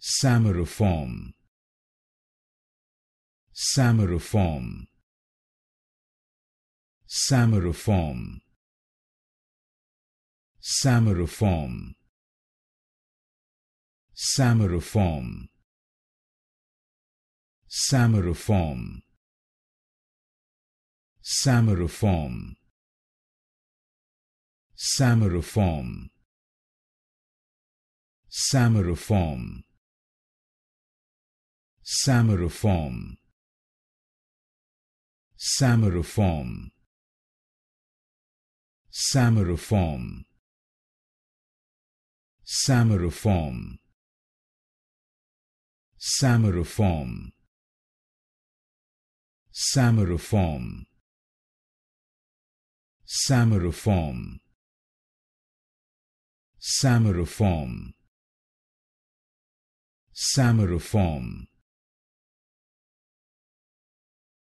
Samariform, Samariform, Samariform, Samariform, Samariform, Samariform, Samariform, Samariform, Samariform, Samariform, Samariform, Samariform, Samariform, Samariform, Samariform, Samariform, Samariform, Samariform,